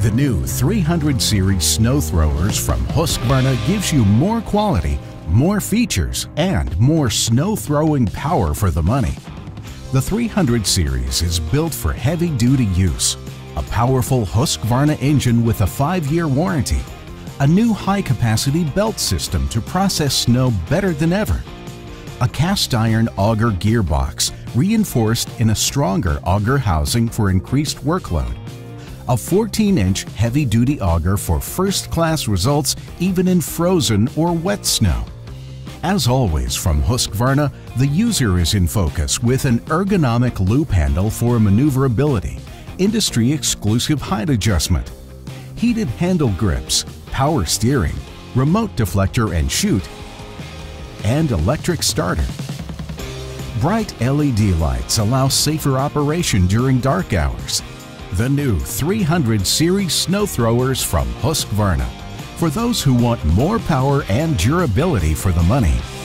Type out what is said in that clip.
The new 300 series snow throwers from Husqvarna gives you more quality, more features, and more snow throwing power for the money. The 300 series is built for heavy-duty use. A powerful Husqvarna engine with a 5-year warranty. A new high-capacity belt system to process snow better than ever. A cast-iron auger gearbox reinforced in a stronger auger housing for increased workload. A 14-inch heavy-duty auger for first-class results even in frozen or wet snow. As always from Husqvarna, the user is in focus with an ergonomic loop handle for maneuverability, industry-exclusive height adjustment, heated handle grips, power steering, remote deflector and chute, and electric starter. Bright LED lights allow safer operation during dark hours. The new 300 series snow throwers from Husqvarna. For those who want more power and durability for the money,